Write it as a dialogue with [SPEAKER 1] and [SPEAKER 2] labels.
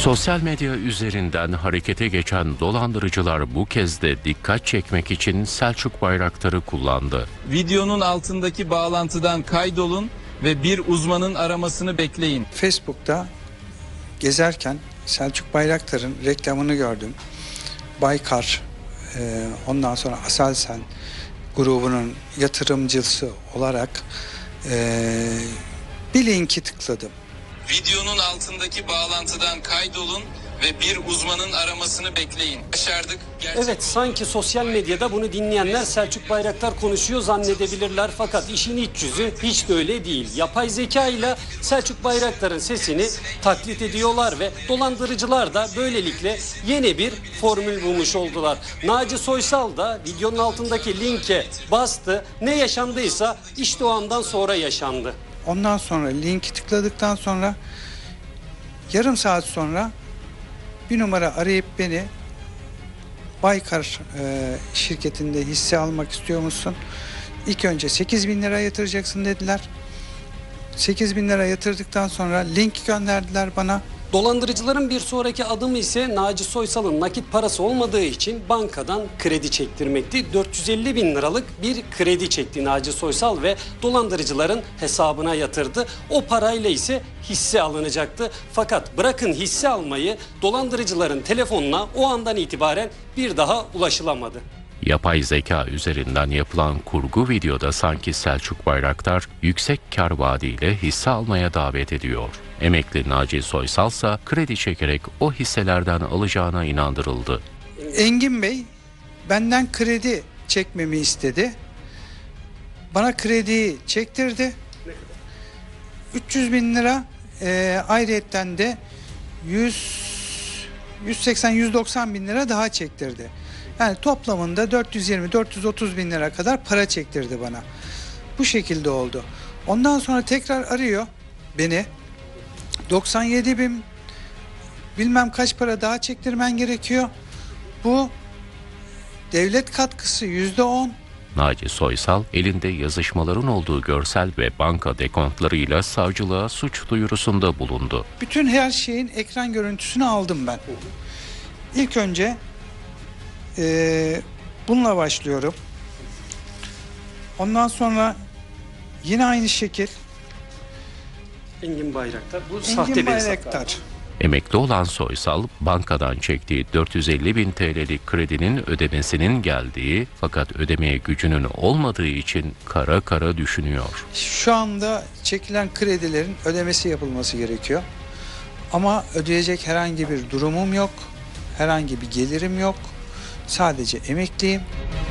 [SPEAKER 1] Sosyal medya üzerinden harekete geçen dolandırıcılar bu kez de dikkat çekmek için Selçuk Bayraktar'ı kullandı.
[SPEAKER 2] Videonun altındaki bağlantıdan kaydolun ve bir uzmanın aramasını bekleyin.
[SPEAKER 3] Facebook'ta gezerken Selçuk Bayraktar'ın reklamını gördüm. Baykar, ondan sonra Aselsan grubunun yatırımcısı olarak bir linki tıkladım.
[SPEAKER 2] Videonun altındaki bağlantıdan kaydolun ve bir uzmanın aramasını bekleyin. Başardık.
[SPEAKER 4] Evet, sanki sosyal medyada bunu dinleyenler Selçuk Bayraktar konuşuyor zannedebilirler. Fakat işin iç yüzü hiç de öyle değil. Yapay zeka ile Selçuk Bayraktar'ın sesini taklit ediyorlar ve dolandırıcılar da böylelikle yeni bir formül bulmuş oldular. Naci Soysal da videonun altındaki linke bastı. Ne yaşandıysa işte o andan sonra yaşandı.
[SPEAKER 3] Ondan sonra linki tıkladıktan sonra yarım saat sonra bir numara arayıp beni Baykar şirketinde hisse almak istiyor musun? İlk önce 8.000 lira yatıracaksın dediler. 8.000 lira yatırdıktan sonra link gönderdiler bana.
[SPEAKER 4] Dolandırıcıların bir sonraki adımı ise Naci Soysal'ın nakit parası olmadığı için bankadan kredi çektirmekti. 450 bin liralık bir kredi çekti Naci Soysal ve dolandırıcıların hesabına yatırdı. O parayla ise hisse alınacaktı. Fakat bırakın hisse almayı, dolandırıcıların telefonuna o andan itibaren bir daha ulaşılamadı.
[SPEAKER 1] Yapay zeka üzerinden yapılan kurgu videoda sanki Selçuk Bayraktar yüksek kar vaadiyle hisse almaya davet ediyor. Emekli Naci Soysal ise kredi çekerek o hisselerden alacağına inandırıldı.
[SPEAKER 3] Engin Bey benden kredi çekmemi istedi. Bana krediyi çektirdi. 300 bin lira ayrıyetten de 180-190 bin lira daha çektirdi. Yani toplamında 420-430 bin lira kadar para çektirdi bana. Bu şekilde oldu. Ondan sonra tekrar arıyor beni. 97 bin bilmem kaç para daha çektirmen gerekiyor. Bu devlet katkısı %10.
[SPEAKER 1] Naci Soysal elinde yazışmaların olduğu görsel ve banka dekontlarıyla savcılığa suç duyurusunda bulundu.
[SPEAKER 3] Bütün her şeyin ekran görüntüsünü aldım ben. İlk önce bununla başlıyorum. Ondan sonra yine aynı şekil.
[SPEAKER 4] Engin Bayraktar. Bu
[SPEAKER 3] Engin
[SPEAKER 4] sahte bir hesap
[SPEAKER 3] Bayraktar.
[SPEAKER 4] galiba.
[SPEAKER 1] Emekli olan Soysal, bankadan çektiği 450 bin TL'lik kredinin ödemesinin geldiği fakat ödemeye gücünün olmadığı için kara kara düşünüyor.
[SPEAKER 3] Şu anda çekilen kredilerin ödemesi yapılması gerekiyor. Ama ödeyecek herhangi bir durumum yok. Herhangi bir gelirim yok. Sadece emekliyim.